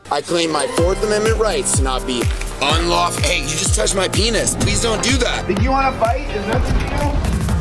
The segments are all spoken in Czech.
I claim my Fourth Amendment rights to not be unlawful. Hey, you just touched my penis. Please don't do that. Did you want to fight? Is that the deal?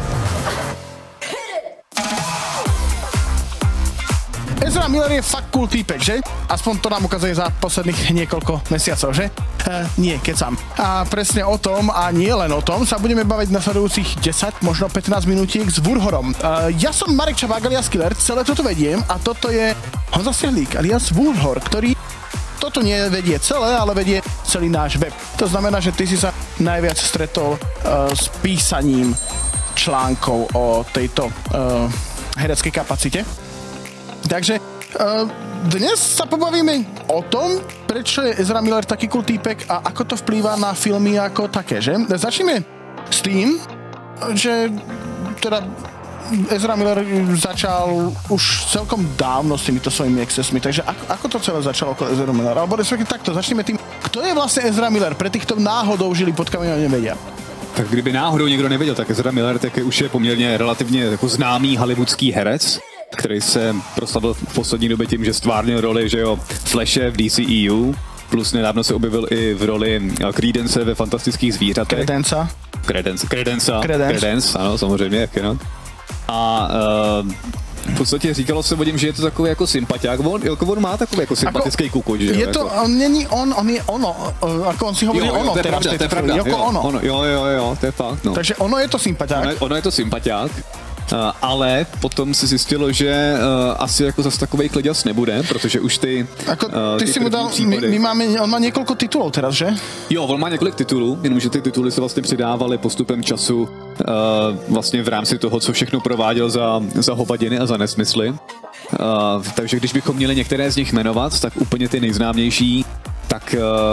Ezra Miller je fakt cool týpek, že? Aspoň to nám ukazuje za posledných niekoľko mesiacov, že? Nie, kecam. A presne o tom, a nie len o tom, sa budeme baviť na sledujúcich 10, možno 15 minútiek s Vúrhorom. Ja som Marek Čabák alias Killer, celé toto vediem a toto je Honza Stehlík alias Vúrhor, ktorý toto nevedie celé, ale vedie celý náš web. To znamená, že ty si sa najviac stretol s písaním článkov o tejto hereckej kapacite. Takže dnes sa pobavíme o tom, prečo je Ezra Miller taký cool týpek a ako to vplýva na filmy ako také, že? Začneme s tým, že teda Ezra Miller začal už celkom dávno s týmito svojimi excesmi, takže ako to celé začalo okolo Ezra Millera? Alebo respektíve takto, začneme tým, kto je vlastne Ezra Miller, pre tých, kto náhodou žili pod kamienom nevedia. Tak kdyby náhodou někdo nevěděl, tak Ezra Miller tak už je poměrně relativně jako známý hollywoodský herec, který se proslavil v poslední době tím, že stvárnil roli, že jo, Flashe v DCEU, plus nedávno se objevil i v roli Credence ve Fantastických zvířatech. Credence, ano, samozřejmě, jak jenom. A v podstatě říkalo se o něm, že je to takový jako sympatiák. On má takový jako sympatický kukuč, že jo? Je to, jako. On není on je ono. Jako on si hovorí ono teraz. To je pravda, jo, to je fakt, no. Takže ono je to sympatiák. Ono je to sympatiák. Ale potom se zjistilo, že asi jako zase takovej kleďas nebude, protože už ty ty si mu dal, on má několik titulů teraz, že? Jo, on má několik titulů, jenomže ty tituly se vlastně přidávaly postupem času vlastně v rámci toho, co všechno prováděl za hovadiny a za nesmysly. Takže když bychom měli některé z nich jmenovat, tak úplně ty nejznámější, tak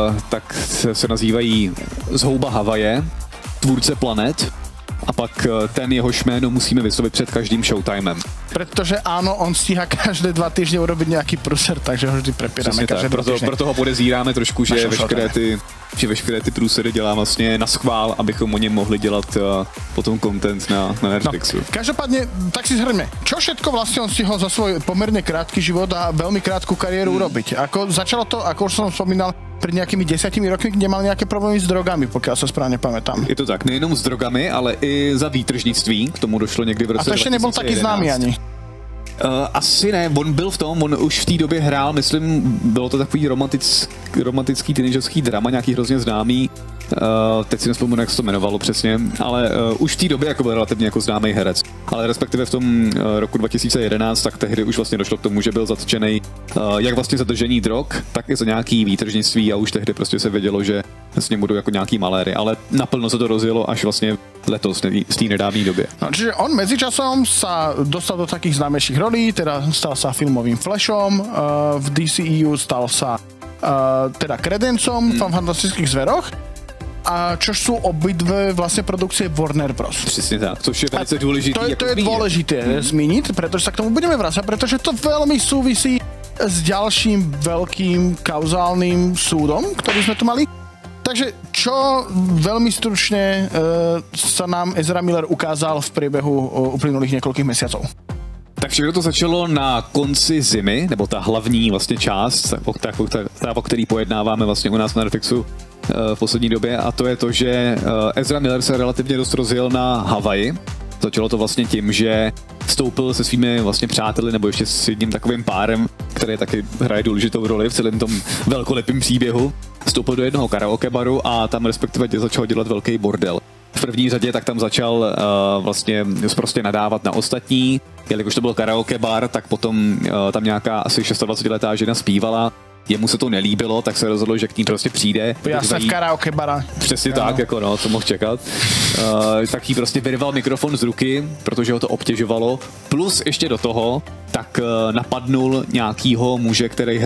se nazývají Zhouba Havaje, Tvůrce planet, a pak ten jehož jméno musíme vyslovit před každým showtimem. Protože áno, on stíha každé 2 týždne urobiť nejaký prúser, takže ho vždy prepíráme každé 2 týždne. Proto ho podezíráme trošku, že veškeré ty průsery dělá vlastně na schvál, abychom o něm mohli dělat potom content na Netflixu. No, každopádne, tak si zhrňme, čo všetko vlastne on stihol za svoj pomerne krátky život a veľmi krátku kariéru urobiť? Ako začalo to, ako už som spomínal, před nějakými 10 rokmi, kde mal nějaké problémy s drogami, pokud se správně pamätám. Je to tak, nejenom s drogami, ale i za výtržnictví. K tomu došlo někdy v roce 2011. A to ještě nebyl taky známý ani. Asi ne, on byl v tom, on už v té době hrál, myslím, bylo to takový romantický teenagerský drama, nějaký hrozně známý. Teď si nespomenu, jak se to jmenovalo přesně, ale už v té době jako byl relativně jako známý herec. Ale respektive v tom roku 2011, tak tehdy už vlastně došlo k tomu, že byl zatčený jak vlastně za držení drog, tak i za nějaký výtržnictví a už tehdy prostě se vědělo, že s ním budou jako nějaký maléry, ale naplno se to rozjelo až vlastně letos, z té nedávné době. No, čiže on medzičasom sa dostal do takých známejších rolí, teda stal sa filmovým Flashom, v DCEU stal sa teda Credencom v Fantastických zveroch, a čož sú obidve vlastne produkcie Warner Bros. Přesně tak, což je velice důležité. To je dôležité zmínit, pretože sa k tomu budeme vrácať, pretože to veľmi súvisí s ďalším veľkým kauzálnym súdom, ktorý sme tu mali. Takže čo veľmi stručne sa nám Ezra Miller ukázal v priebehu uplynulých niekoľkých mesiacov? Tak všechno to začalo na konci zimy, nebo ta hlavní vlastně část, o který pojednáváme vlastně u nás na Netflixu v poslední době, a to je to, že Ezra Miller se relativně dost rozjel na Havaji. Začalo to vlastně tím, že vstoupil se svými vlastně přáteli nebo ještě s jedním takovým párem, který taky hraje důležitou roli v celém tom velkolepém příběhu. Vstoupil do jednoho karaoke baru a tam respektive začal dělat velký bordel. V první řadě tak tam začal vlastně prostě nadávat na ostatní, jelikož to byl karaoke bar, tak potom tam nějaká asi 26letá žena zpívala. Jemu se to nelíbilo, tak se rozhodlo, že k ní prostě přijde. Jasně v karaoke bara. Přesně tak, jako no, to mohl čekat. Tak jí prostě vyrval mikrofon z ruky, protože ho to obtěžovalo. Plus ještě do toho, tak napadnul nějakýho muže, který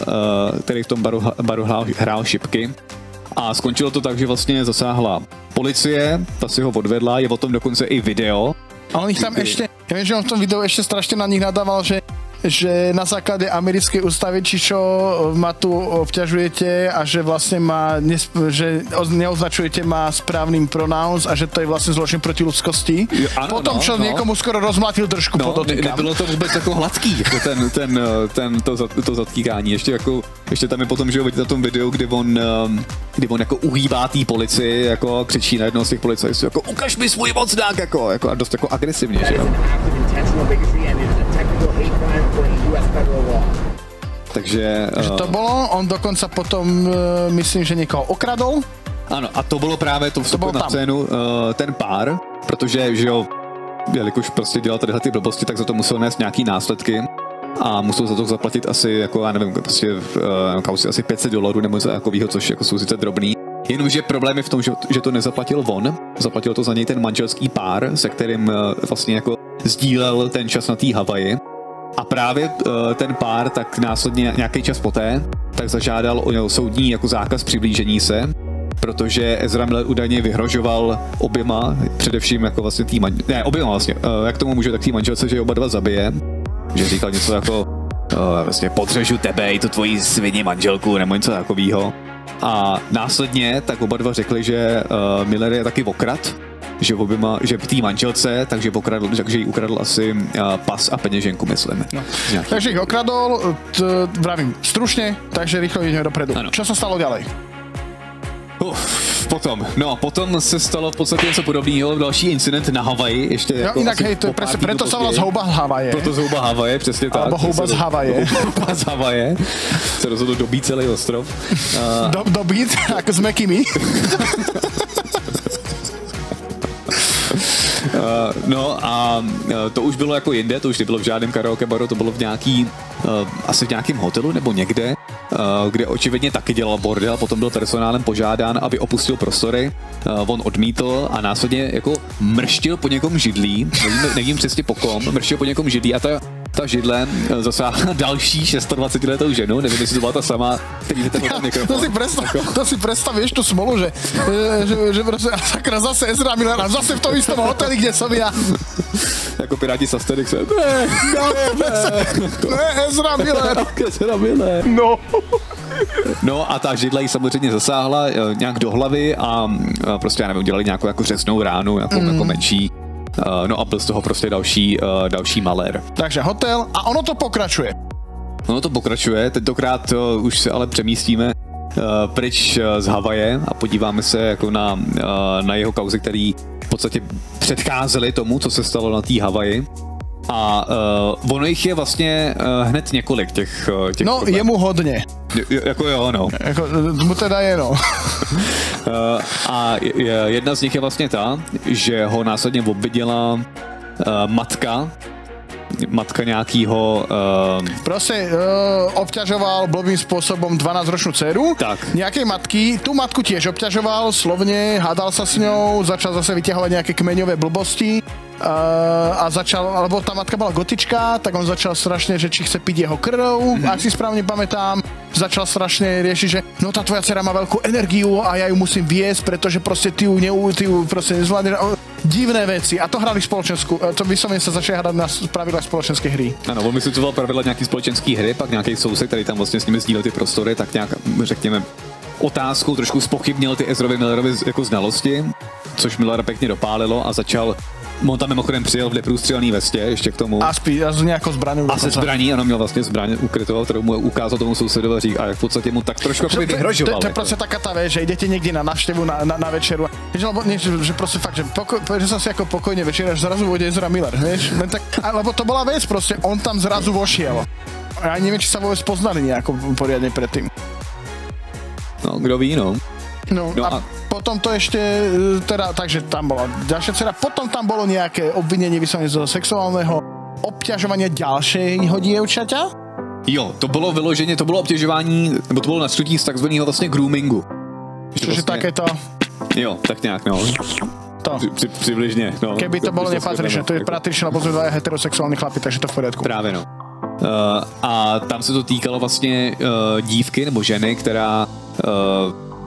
v tom baru hrál šipky. A skončilo to tak, že vlastně zasáhla policie, ta si ho odvedla, je o tom dokonce i video. A on jich tam ještě, já vím, že on v tom videu ještě strašně na nich nadával, že že na základe americkej ústavy, či čo ma tu obťažujete a že vlastne že neoznačujete ma správnym pronouns a že to je vlastne zločin proti ľudskosti. Ano, Potom, čo niekomu skoro rozmlátil držku, podotýkam. Nebylo to vůbec jako hladký, jako to zatýkání. Ještě tam je potom, že na tom videu, kdy on jako uhýbá té policii, jako křičí na jednoho z těch policajtů, jako ukaž mi svůj mocnák, jako a dost jako agresivně, že jo. Takže... to bylo, on dokonce potom, myslím, že někoho okradol. Ano, a to bylo právě to vstupu na scénu, ten pár, protože, že jo, jelikož prostě dělal tady ty blbosti, tak za to musel nést nějaký následky a musel za to zaplatit asi, jako já nevím, prostě kauci asi $500 nebo něco takového, což jako jsou sice drobný. Jenomže problém je v tom, že to nezaplatil on, zaplatil to za něj ten manželský pár, se kterým vlastně jako sdílel ten čas na té Havaji. A právě ten pár tak následně nějaký čas poté tak zažádal o soudní jako zákaz přiblížení se, protože Ezra Miller údajně vyhrožoval oběma, především jako vlastně oběma vlastně, jak tomu může tak tý manželce, že je oba dva zabije, že říkal něco jako vlastně podřežu tebe i tu tvoji svini manželku nebo něco takového. A následně tak oba dva řekli, že Miller je taky okrad, že tý manželce, takže jí ukradl asi pas a peněženku, myslím. No. Takže ich okradol, vravím, stručne, takže rýchlo ideme dopredu. Ano. Čo sa stalo ďalej? Potom se stalo v podstatě něco podobného, další incident na Havaji, ještě jo, jako inak hej, to je preto sa volá zhouba Havaje. Proto zhouba Havaje, přesně tak. Alebo houba z Havaje. Houba z Havaje. Se rozhodl dobít celý ostrov. Dobít? Ako s Mekými? To už bylo jako jinde, to už nebylo v žádném karaoke baru, to bylo v asi v nějakém hotelu nebo někde, kde očividně taky dělal bordel, potom byl personálem požádán, aby opustil prostory, on odmítl a následně jako mrštil po někom židlí, nevím přesně po kom, mrštil po někom židlí a ta židle zasáhla další 26letou ženu, nevím, jestli to byla ta sama, který je ten mikrofon. To si predstavíš tú smolu, že proste sakra zase Ezra Miller a zase v tom istom hoteli, kde som ja. Jako Piráti z Asterixe. Ne, Ezra Miller. No a ta židla jí samozřejmě zasáhla nějak do hlavy a prostě, já nevím, udělali nějakou jako řeznou ránu, jako menší. No a byl z toho prostě další malér. Takže hotel a ono to pokračuje. Tentokrát už se ale přemístíme pryč z Havaje a podíváme se jako na jeho kauzy, který v podstatě předcházely tomu, co se stalo na té Havaji. A ono jich je vlastně hned několik těch no, problémů. Je mu hodně. Jako jo, no. Jako, mu teda je, no. A jedna z nich je vlastně ta, že ho následně obviděla matka nějakýho... Proste obťažoval blbým spôsobom 12-ročnú dceru. Tak. Nejakej matky. Tú matku tiež obťažoval, slovne, hádal sa s ňou, začal zase vyťahovať nejaké kmeňové blbosti. A začal, alebo tá matka bola gotička, tak on začal strašne, že či chce piť jeho krv, ak si správne pamätám. Začal strašne riešiť, že no tá tvoja dcera má veľkú energiu a ja ju musím viesť, pretože proste ty ju proste nezvládneš. Divné veci. A to hrali spoločenskú. To vyslovene sa začali hrať na pravidlách spoločenské hry. Ano, on vysvětloval pravidla nějaký společenský hry, pak nějaký soused, který tam vlastně s nimi sdílel ty prostory, tak nějak, řekněme, otázkou trošku zpochybnil ty Ezrovi Millerovi jako znalosti, což Millera pěkně dopálilo a začal. On tam mimochodem přijel v neprůstřelný vestě, ještě k tomu. A s nějakou zbraní. A se zbraní, ano, měl vlastně zbraň ukrytou, kterou mu ukázal tomu sousedovi a řík, a v podstatě mu tak trošku vyhrožoval. To je prostě taká tá vec, že idete niekde na návštevu na večeru. Že prostě fakt, že sa si ako pokojne večeraš, zrazu vôjde Ezra Miller, vieš? Lebo to bola vec, prostě on tam zrazu vošiel. Ja neviem, či sa vôbec poznali nejako poriadne predtým. No, kdo ví, no. No a potom to ešte, teda, takže tam bola ďalšia dcera, potom tam bolo nejaké obvinenie vyslovene zo sexuálneho obťažovania ďalšieho dievčaťa? Jo, to bylo vyloženě, to bylo obtěžování, nebo to bylo nastrutí z takzvaného vlastně groomingu. Cože vlastně, takéto? Jo, tak nějak, no. To. Přibližně, no. Keby to bolo nepatričné, to je patričné, lebo sme dvaja heterosexuálni chlapi, takže to v poriadku. Právě, no. A tam se to týkalo vlastně dívky nebo ženy, která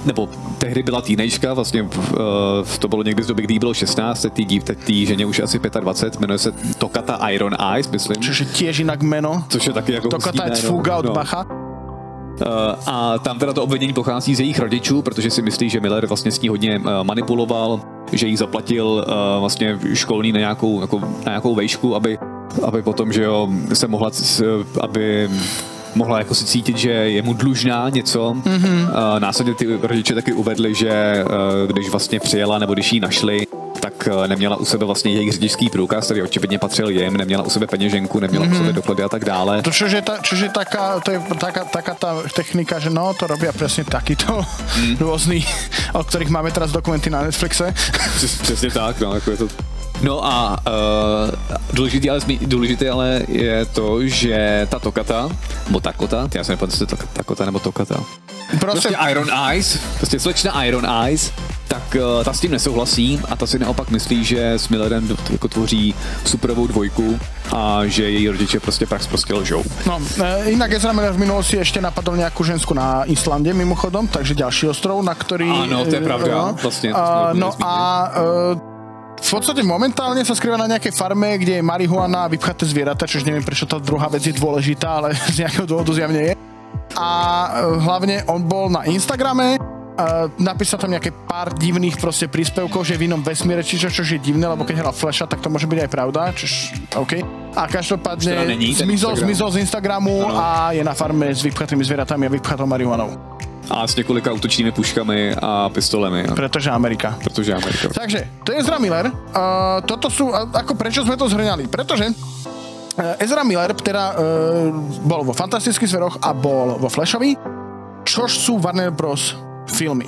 nebo tehdy byla teenagerka, vlastně to bylo někdy z doby, kdy jí bylo 16, teď tý ženě už asi 25, jmenuje se Tokata Iron Eyes, myslím. Což je tiež jinak jméno. Což je taky jako Tokata je Fuga od Bacha. A tam teda to obvinění pochází z jejich rodičů, protože si myslí, že Miller vlastně s ní hodně manipuloval, že jí zaplatil vlastně školní na nějakou vejšku, aby potom, že jo, se aby mohla jako si cítit, že je mu dlužná něco. Následně ty rodiče taky uvedli, že když vlastně přijela, nebo když ji našli, tak neměla u sebe vlastně jejich řidičský průkaz, který očividně patřil jim, neměla u sebe peněženku, neměla u sebe doklady a tak dále. To čože taká tá technika, že no, to robia presne takýto rôzny, o ktorých máme teraz dokumenty na Netflixe. Přesně tak, no, jako je to. No a důležité ale je to, že ta Tokata, nebo Takota, já se nepamatuji, jestli to Takota nebo Tokata. Prostě Iron Eyes, prostě slečna Iron Eyes, tak ta s tím nesouhlasí a ta si naopak myslí, že s Millerem jako tvoří superovou dvojku a že její rodiče prostě prostě lžou. No, inak Ezra Miller v minulosti ešte napadol nejakú žensku na Islande mimochodom, takže ďalší ostrov, na ktorý... Áno, to je pravda, vlastne. V podstate momentálne sa skrýva na nejakej farme, kde je marihuana a vypchaté zvieratá, čož neviem, prečo tá druhá vec je dôležitá, ale z nejakého dôvodu zjavne je. A hlavne on bol na Instagrame, napísal tam nejaké pár divných proste príspevkov, že je v inom vesmíre, čož je divné, lebo keď hral Flasha, tak to môže byť aj pravda, čož OK. A každopádne zmizol z Instagramu a je na farme s vypchatými zvieratami a vypchatou marihuanou. A s několika útočnými puškami a pistolemi. Pretože Amerika. Takže, to je Ezra Miller. Toto sú, ako prečo sme to zhrňali? Pretože Ezra Miller teda bol vo Fantastických zveroch a bol vo Flashovi, čož sú Warner Bros. Filmy.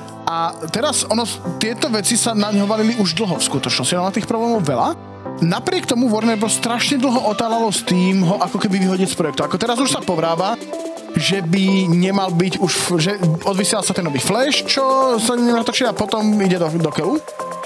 A teraz tieto veci sa na ňo valili už dlho v skutočnosti, na tých problémov veľa. Napriek tomu Warner Bros. Strašne dlho otálalo s tým ho ako keby vyhodiť z projektu. Ako teraz už sa povráva, že by nemal byť už, že odvysiel sa ten nový Flash, čo sa natočí a potom ide do keľu.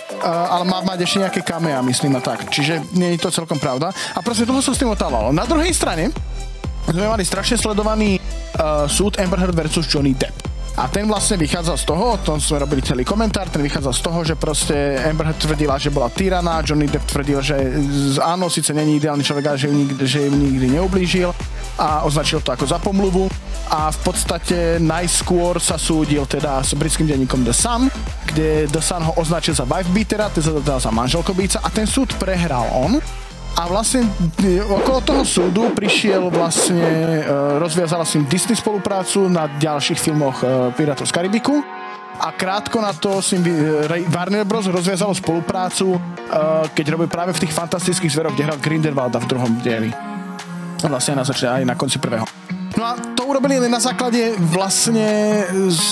Ale má mať ešte nejaké kamea, myslím a tak. Čiže nie je to celkom pravda. A proste dlho sa s tým otálalo. Na druhej strane sme mali strašne sledovaný súd Amber Heard versus Johnny Depp. A ten vlastne vychádzal z toho, o tom sme robili celý komentár, ten vychádzal z toho, že proste Amber Heard tvrdila, že bola tyraná, Johnny Depp tvrdil, že áno, síce není ideálny človek, ale že ju nikdy neublížil a označil to ako za pomluvu. A v podstate najskôr sa súdil teda s britským denníkom The Sun, kde The Sun ho označil za wife beatera, teda za manželkobíca a ten súd prehral on. A vlastne okolo toho súdu prišiel vlastne, rozviazala s ním Disney spoluprácu na ďalších filmoch Pirátov z Karibiku a krátko na to s ním Warner Bros. Rozviazalo spoluprácu, keď robil práve v tých Fantastických zveroch, kde hral Grindelwalda v druhom dieli. Vlastne aj na konci prvého. No a to urobili len na základe vlastne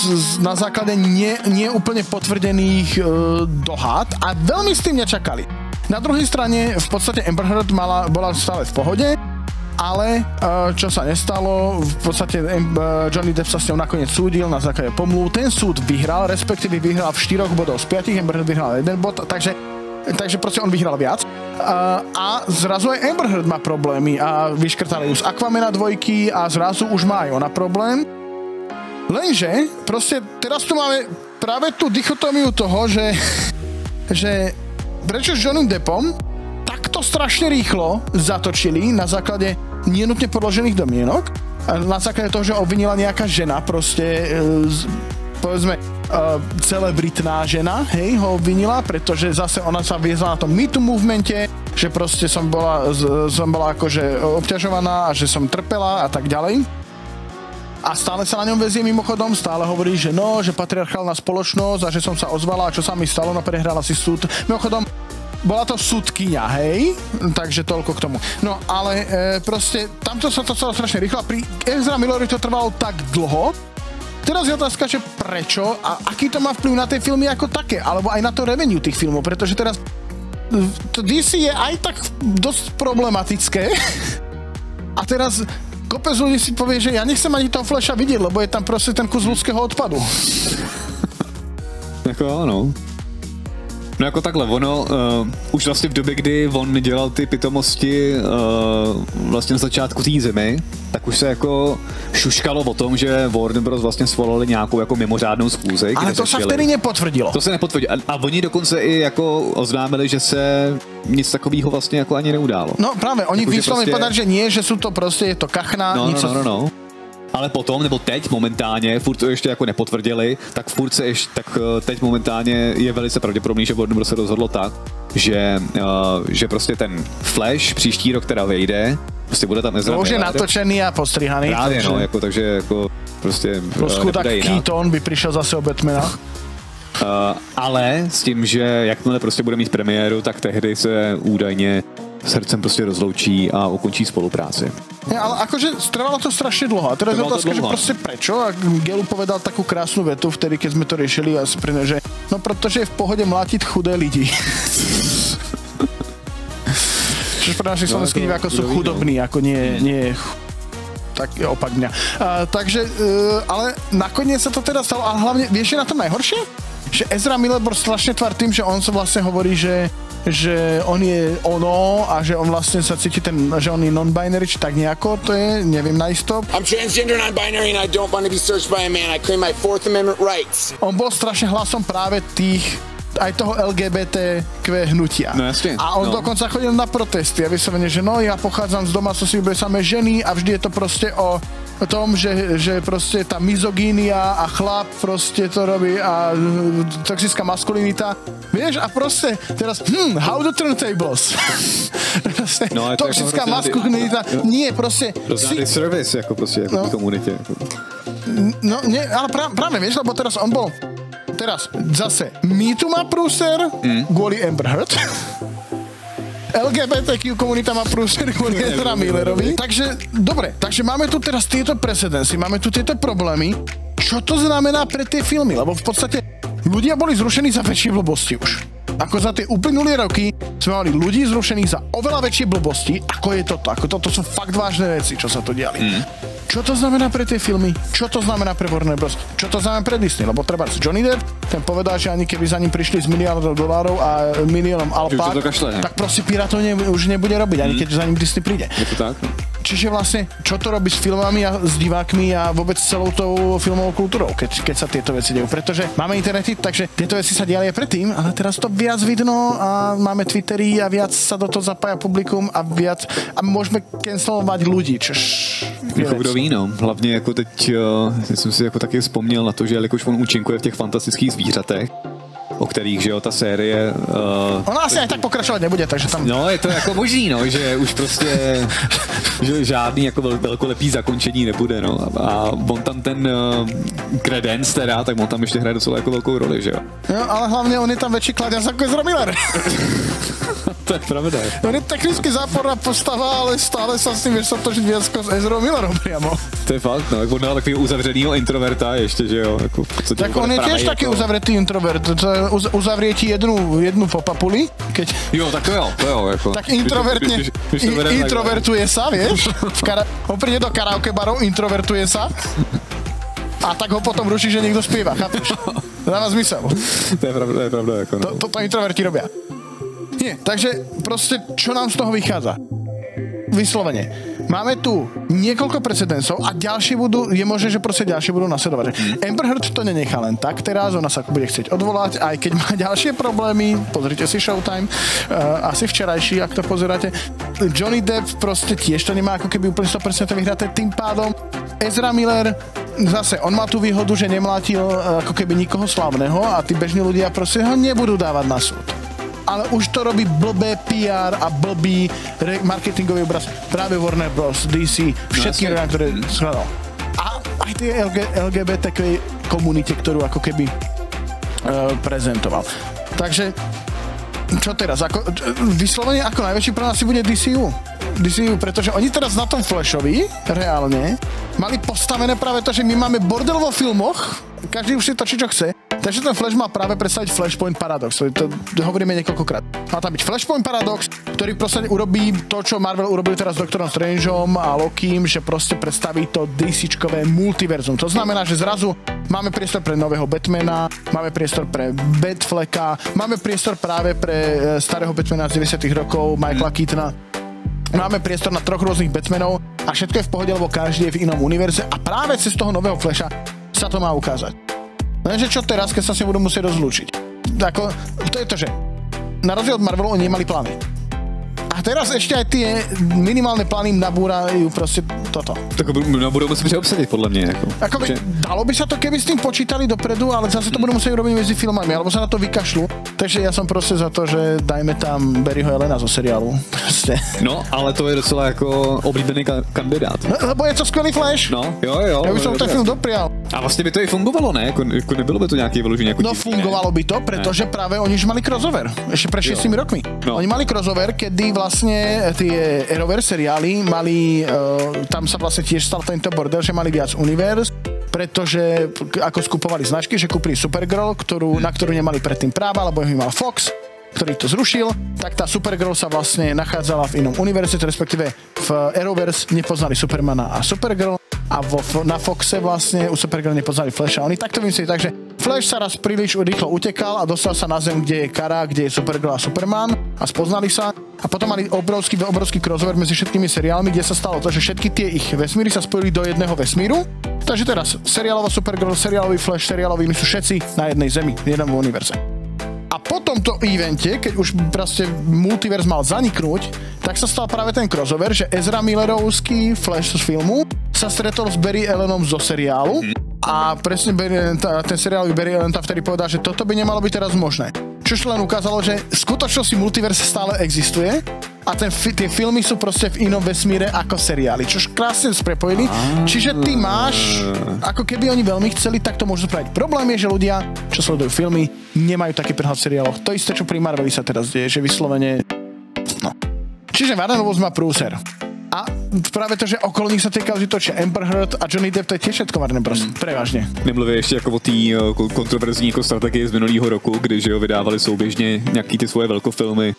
na základe nie úplne potvrdených dohád a veľmi s tým nečakali. Na druhej strane v podstate Amber Heard bola stále v pohode, ale čo sa nestalo, v podstate Johnny Depp sa s ňou nakoniec súdil na základe pomluv. Ten súd vyhral, respektíve vyhral v 4 bodov z 5, Amber Heard vyhral 1 bod, takže proste on vyhral viac. A zrazu aj Amber Heard má problémy a vyškrtali ju z Aquamana 2 a zrazu už má aj ona problém. Lenže proste teraz tu máme práve tú dichotómiu toho, že prečo s Johnnym Deppom takto strašne rýchlo zatočili na základe nenutne podložených domienok, na základe toho, že obvinila nejaká žena, proste povedzme celebritná žena, hej, ho obvinila, pretože zase ona sa viezla na tom Me Too movemente, že proste som bola akože obťažovaná a že som trpela a tak ďalej. A stále sa na ňom väzie mimochodom, stále hovorí, že no, že patriarchálna spoločnosť a že som sa ozvala a čo sa mi stalo, no prehrala si súd. Mimochodom, bola to súdkyňa, hej? Takže toľko k tomu. No, ale proste, tamto sa to stalo strašne rýchlo a pri Ezra Millerovi to trvalo tak dlho. Teraz je otázka, že prečo a aký to má vplyv na tie filmy ako také, alebo aj na to revenue tých filmov, pretože teraz to DC je aj tak dosť problematické a teraz kopec ľudí si povie, že ja nechcem ani toho Flasha vidieť, lebo je tam proste ten kus ľudského odpadu. Jako áno. No jako takhle, ono už vlastně v době, kdy on dělal ty pitomosti vlastně na začátku té zimy, tak už se jako šuškalo o tom, že Warner Bros. Vlastně svolali nějakou jako mimořádnou schůzi. Ale to se vtedy nepotvrdilo. To se nepotvrdilo. A oni dokonce i jako oznámili, že se nic takového vlastně jako ani neudálo. No právě, oni jako, vyslovili prostě... povedať, že nie, že jsou to prostě, je to kachna. No. Ale potom, nebo teď momentálně, furt to ještě jako nepotvrdili, tak furt se ještě, tak teď momentálně je velice pravděpodobný, že Warner Bros. Se rozhodlo tak, že prostě ten Flash příští rok teda vejde, prostě bude tam Ezra Miller. Už je natočený a postrihaný. Právě, takže... no, jako, takže jako prostě tak Keaton by přišel zase o Batmana. Ale s tím, že jakmile prostě bude mít premiéru, tak tehdy se údajně srdcem prostě rozloučí a ukončí spolupráci. Ja, ale akože trvalo to strašne dlho. A teraz je otázka, že proste prečo? A Gelu povedal takú krásnu vetu vtedy, keď sme to riešili a že no protože je v pohode mlátiť chudé lidi. Čiže pre našich slovenských divákov sú chudobní, ako nie tak je opak mňa. Takže, ale nakoniec sa to teda stalo a hlavne, vieš, je na tom najhoršie? Že Ezra Miller bol strašne tvár tým, že on sa vlastne hovorí, že on je ono a že on vlastne sa cíti že on je non-binary, či tak nejako, to je, neviem naisto. I'm transgender, non-binary and I don't want to be searched by a man. I claim my Fourth Amendment rights. On bol strašne hlasom práve aj toho LGBTQ hnutia. No jasne. A on dokonca chodil na protesty a vyslovene, že no, ja pochádzam z domácnosti, bude samé ženy a vždy je to proste o tom, že proste tá mizogínia a chlap proste to robí a toxická maskulinita. Vieš, a proste teraz, how to turn tables. No, toxická maskulinita, nie, proste... Rozdány service, ako proste, ako v komunite. No, nie, ale práve, vieš, lebo teraz on bol zase MeToo má prúser kvôli Amber Heard. LGBTQ komunita má prúser kvôli Ezra Millerovi. Takže, dobre, takže máme tu teraz tieto precedensy, máme tu tieto problémy. Čo to znamená pre tie filmy? Lebo v podstate ľudia boli zrušení za väčšie blbosti už. Ako za tie uplynulé roky sme mali ľudí zrušených za oveľa väčšie blbosti, ako je toto. Ako toto sú fakt vážne veci, čo sa tu diali. Čo to znamená pre tie filmy? Čo to znamená pre Warner Bros? Čo to znamená pre Disney? Lebo treba Johnny Depp, ten povedal, že ani keby za ním prišli s $1 milión a miliónom alpák, tak proste pirátov už nebude robiť, ani keď za ním Disney príde. Je to tak? Čiže vlastne, čo to robí s filmami a s divákmi a vôbec celou tou filmovou kultúrou, keď sa tieto veci dejú. Pretože máme internety, takže tieto veci sa diali aj predtým, ale teraz to viac vidno a máme Twittery a viac sa do toho zapája publikum a viac a môžeme cancelovať ľudí, čož jako kdo ví, no. Hlavně jako teď jsem si jako taky vzpomněl na to, že jelikož on účinkuje v těch fantastických zvířatech, o kterých, že jo, ta série... Ona asi aj tak pokračovat nebude, takže tam... No, je to jako možný, no, že už prostě že žádný jako velkolepý zakončení nebude, no. A on tam ten Credence teda, tak on tam ještě hraje docela jako velkou roli, že jo. No, ale hlavně on je tam väčší kladiac ako Ezra Miller. To je pravda. On je technicky záporná postava, ale stále sa s ním vieš sotožiť viac s Ezrou Millerom priamo. To je fakt, no, jak on dal takového uzavřenýho introverta ještě, že jo. Jako, tak on je tiež taký uzavretý introvert. Uzavrie ti jednu po papuli, keď... Jo, tak to jo, jako. Tak introvertne, introvertuje sa, vieš? On príde do karaoke barov, introvertuje sa. A tak ho potom ruší, že niekto spieva, chápeš? Dáva zmysel. To je pravda, jako no. To introverti robia. Nie, takže proste, čo nám z toho vychádza? Vyslovene. Máme tu niekoľko precedensov a ďalšie je možné, že proste ďalšie budú nasledovať. Amber Heard to nenechá len tak teraz, ona sa bude chcieť odvolať, aj keď má ďalšie problémy, pozrite si Showtime, asi včerajší, ak to pozeráte. Johnny Depp proste tiež to nemá ako keby úplne 100% vyhraté, tým pádom Ezra Miller zase, on má tú výhodu, že nemlátil ako keby nikoho slávneho a tí bežní ľudia proste ho nebudú dávať na súd. Ale už to robí blbé PR a blbý marketingový obraz práve Warner Bros, DC, všetky ktoré schľadal. A aj tie LGBTQ komunite, ktorú ako keby prezentoval. Takže, čo teraz? Vyslovene ako najväčší pre nás si bude DCU, pretože oni teraz na tom Flashovi reálne mali postavené práve to, že my máme bordel vo filmoch, každý už si točí, čo chce, takže ten Flash má práve predstaviť Flashpoint Paradox, to hovoríme niekoľkokrát. Má tam byť Flashpoint Paradox, ktorý proste urobí to, čo Marvel urobil teraz s Doktorom Strangeom a Lokim, že proste predstaví to DC-čkové multiverzum. To znamená, že zrazu máme priestor pre nového Batmana, máme priestor pre Batflecka, máme priestor práve pre starého Batmana z 90. rokov, Michaela Keatona. Máme priestor na 3 rôznych Batmanov a všetko je v pohode, lebo každý je v inom univerze a práve cez toho nového Flasha sa to má ukázať. Lenže čo teraz, keď sa si budú musieť rozlúčiť? Ako, to je to, že na rozdiel od Marvelu oni nemali plány. A teraz ešte aj tie minimálne plány nabúrajú proste toto. Tak budú musieť obsadiť, podľa mňa. Akoby, dalo by sa to, keby s tým počítali dopredu, ale zase to budú musieť urobiť medzi filmami, alebo sa na to vykašľú. Takže ja som proste za to, že dajme tam Barryho Allena zo seriálu. Proste. No, ale to je docela jako oblíbený kandidát. No, lebo je to skvělý Flash. No, jo. Ja by som ten film doprial. A vlastně by to i fungovalo, ne? Jako nebylo by to nějaký vyložený jako No fungovalo by to, pretože práve oni už mali crossover. Ešte pred 6 rokmi. No. Oni mali crossover, kedy vlastne tie Arrowverse seriály mali, tam sa vlastne tiež stal tento bordel, že mali viac univerz, pretože ako skupovali značky, že kúpili Supergirl, na ktorú nemali predtým práva, lebo ich mal Fox, ktorý to zrušil, tak tá Supergirl sa vlastne nachádzala v inom univerze, respektíve v Arrowverse nepoznali Supermana a Supergirl a na Foxe vlastne u Supergirl nepoznali Flasha. Oni takto vymysleli, takže Flash sa raz príliš rýchlo utekal a dostal sa na zem, kde je Kara, kde je Supergirl a Superman a spoznali sa a potom mali obrovský crossover medzi všetkými seriálmi, kde sa stalo to, že všetky tie ich vesmíry sa spojili do jedného vesmíru. Takže teraz seriálová Supergirl, seriálový Flash, seriálový my sú všetci na jednej zemi, v jednom univerze. A po tomto evente, keď už proste multiverz mal zaniknúť, tak sa stal práve ten crossover, že Ezra Millerovský Flash z filmu sa stretol s Barry Allenom zo seriálu a presne ten seriálový Barry Allen tam vtedy povedal, že toto by nemalo byť teraz možné. Čož len ukázalo, že v skutočnosti multiverz stále existuje a tie filmy sú proste v inom vesmíre ako seriály, čož krásne sprepojili. Čiže ty máš, ako keby oni veľmi chceli, tak to môžu spraviť. Problém je, že ľudia, čo sledujú filmy, nemajú taký prehľad v seriáloch. To isté, čo pri Marveli sa teraz deje, že vyslovene... No. Čiže Warner Bros. Má prúser. A práve to, že okolo nich sa tie kauzy točia. Amber Heard a Johnny Depp, to je tiež všetko Warner Bros. Prevažne. Nemluvě ještě jako o té kontroverzní jako strategii z minulého roku, kdy že jo, vydávali souběžně nějaký ty svoje velkofilmy,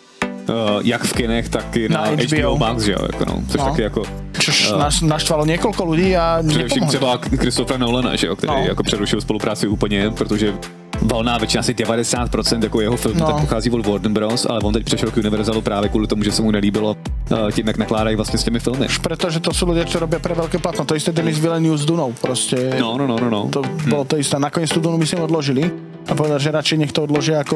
jak v kinech, tak i na HBO Max, že jo, jako no, což taky jako... Což naštvalo několik lidí a především třeba Christophera Nolana, že jo, který jako přerušil spolupráci úplně, protože valná většina, asi 90% jako jeho filmů tak pochází od Warner Bros, ale on teď přešel k Universalu právě kvůli tomu, že se mu nelíbilo tím, jak nakládají vlastně s těmi filmy. Protože to jsou lidé, co robí pre veľké platno. To isté Denis Villeneuve s Dunou, prostě. No. To bylo to isté. Nakoniec tu Dunu myslím odložili a povedal, že radšej nech to odloží ako...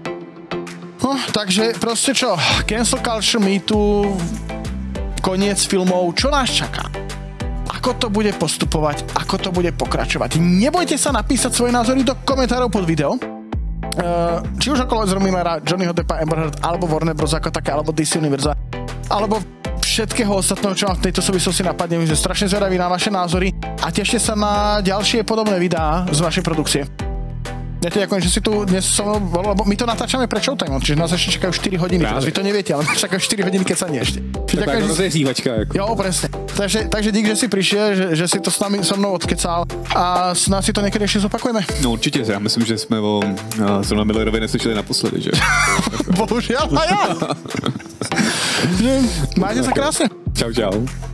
No, takže proste čo? Cancel culture, Me Too, koniec filmov, čo nás čaká? Ako to bude postupovať, ako to bude pokračovať. Nebojte sa napísať svoje názory do komentárov pod video. Či už okolo Ezra Millera, Johnnyho Deppa, Amber Heard, alebo Warner Bros. Ako také, alebo DC Univerza, alebo všetkého ostatného, čo vám v tejto súvislosti napadne. My sme strašne zvedaví na vaše názory a tešte sa na ďalšie podobné videá z vašej produkcie. Ja ti ďakujem, že si tu dnes so mnou bol, lebo my to natáčame pre Showtime, čiže nás ešte čakajú 4 hodiny. Teraz vy to neviete, ale nás čakajú 4 hodiny, keď sa nie ešte. Tak to je zývačka. Jo, presne. Takže dík, že si prišiel, že si to s nami, so mnou odkecal a snad si to niekedy ešte zopakujeme. No určitě, já myslím, že jsme o Ezra Millerovi neslyšeli naposledy, že? Bohužiaľ, a ja. Majte sa krásne. Čau.